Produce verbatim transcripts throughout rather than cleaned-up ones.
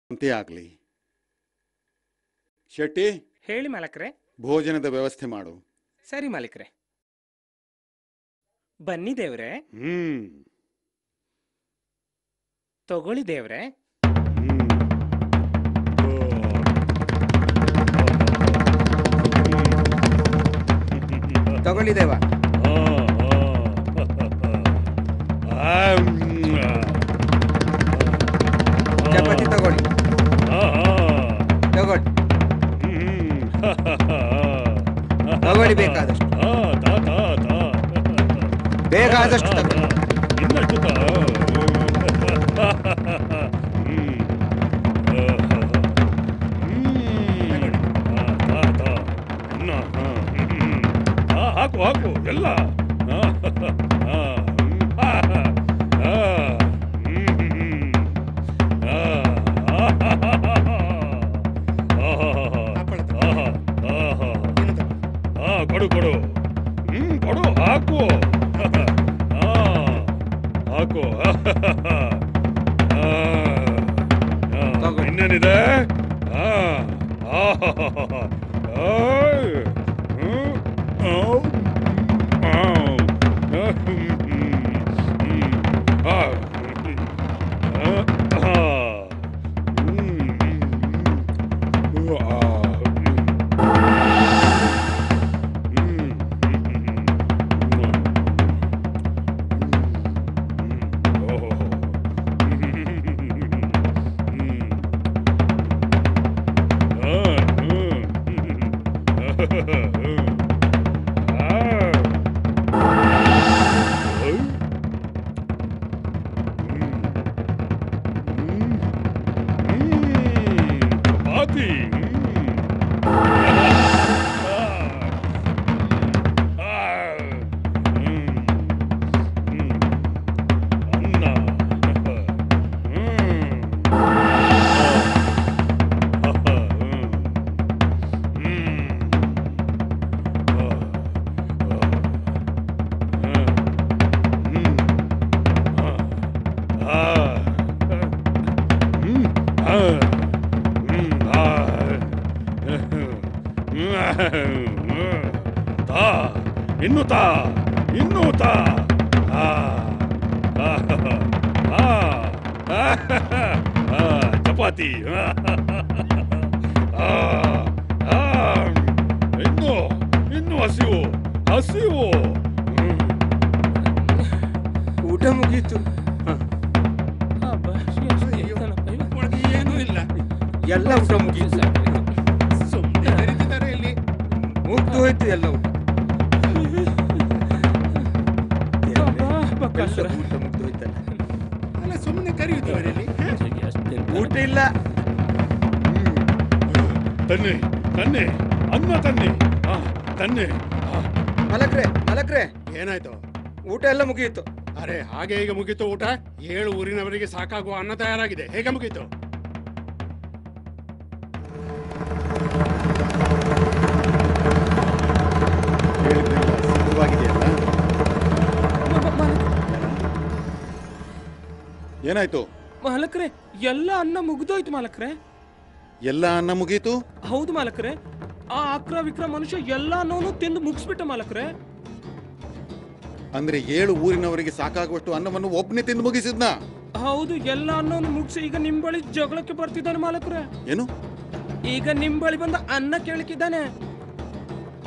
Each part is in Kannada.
ಅಂತೆ ಆಗ್ಲಿ. ಶೆಟ್ಟಿ, ಹೇಳಿ ಮಾಲಕ್ರೆ. ಭೋಜನದ ವ್ಯವಸ್ಥೆ ಮಾಡು. ಸರಿ ಮಾಲಕ್ರೆ. ಬನ್ನಿ ದೇವ್ರೆ. ಹ್ಮ್ ತಗೊಳ್ಳಿ ದೇವ್ರೆ. ತಗೊಳ್ಳಿ ದೇವ. ಚಪಾತಿ ತಗೊಳ್ಳಿ ತಗೊಳ್ಳಿ ತಗೊಳ್ಳಿ ಬೇಕಾದಷ್ಟು ಬೇಕಾದಷ್ಟು ತಗೊಳ್ಳಿ. ಹಾಕು ಹಾಕು ಎಲ್ಲ ಕೊಡು ಕೊಡು ಹ್ಮ್ ಕೊಡು ಹಾಕು ಹಾಕು ಇನ್ನೇನಿದೆ ಇನ್ನು ತಾ ಇನ್ನು ತಾ ಚಪಾತಿ ಇನ್ನು ಇನ್ನು ಹಸಿವು ಹಸಿವು ಊಟ ಮುಗೀತು. ಏನೂ ಇಲ್ಲ, ಎಲ್ಲ ಊಟ ಮುಗೀತು. ಸುಮ್ಮನೆ ಕರೀತಿದ್ದಾರೆ ಇಲ್ಲಿ. ಮುಗ್ದು ಹೋಯ್ತು ಎಲ್ಲ ಊಟ. ಬಕಾಸುರ. ಊಟ ಮುಗ್ದು ಹೋಯ್ತಲ್ಲ. ಅಲ್ಲ ಸುಮ್ಮನೆ ಕರೆಯುತ್ತಿದ್ದಾರೆ ಇಲ್ಲಿ. ಊಟ ಇಲ್ಲ. ತನ್ನಿ ತನ್ನಿ ಅನ್ನ ತನ್ನಿ ತನ್ನಿ. ಮಲಕ್ರೆ ಮಲಕ್ರೆ ಏನಾಯ್ತು? ಊಟ ಎಲ್ಲ ಮುಗಿಯಿತು. ಅರೆ ಹಾಗೆ ಈಗ ಮುಗೀತು ಊಟ? ಏಳು ಊರಿನವರಿಗೆ ಸಾಕಾಗುವ ಅನ್ನ ತಯಾರಾಗಿದೆ. ಹೇಗೆ ಮುಗೀತು? ಸಿದ್ಧವಾಗಿದೆಯಲ್ಲ? ಏನಾಯ್ತು? ಮಾಲಕ್ರೆ, ಎಲ್ಲ ಅನ್ನ ಮುಗ್ದೋಯ್ತು ಮಾಲಕ್ರೆ. ಎಲ್ಲ ಅನ್ನ ಮುಗೀತು? ಹೌದು ಮಾಲಕ್ರೆ. ಆ ಅಕ್ರ ವಿಕ್ರ ಮನುಷ್ಯ ಎಲ್ಲ ಅನ್ನೋನು ತಿಂದು ಮುಗಿಸ್ಬಿಟ್ಟ ಮಾಲಕ್ರೆ. ಅಂದ್ರೆ ಏಳು ಊರಿನವರಿಗೆ ಸಾಕಾಗುವಷ್ಟು ಅನ್ನವನ್ನು ಒಬ್ಬನೇ ತಿಂದು ಮುಗಿಸಿದ್ನ? ಹೌದು, ಎಲ್ಲ ಅನ್ನೋನು ಮುಗಿಸಿ ಈಗ ನಿಮ್ ಬಳಿ ಜಗಳಕ್ಕೆ ಬರ್ತಿದ್ದಾನೆ ಮಾಲಕ್ರೆ. ಏನು? ಈಗ ನಿಮ್ ಬಳಿ ಬಂದ ಅನ್ನ ಕೇಳಕ್ಕಿದ್ದಾನೆ.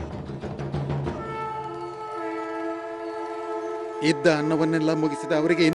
ಇದ್ದ ಅನ್ನವನ್ನೆಲ್ಲ ಮುಗಿಸಿದ ಅವರಿಗೆ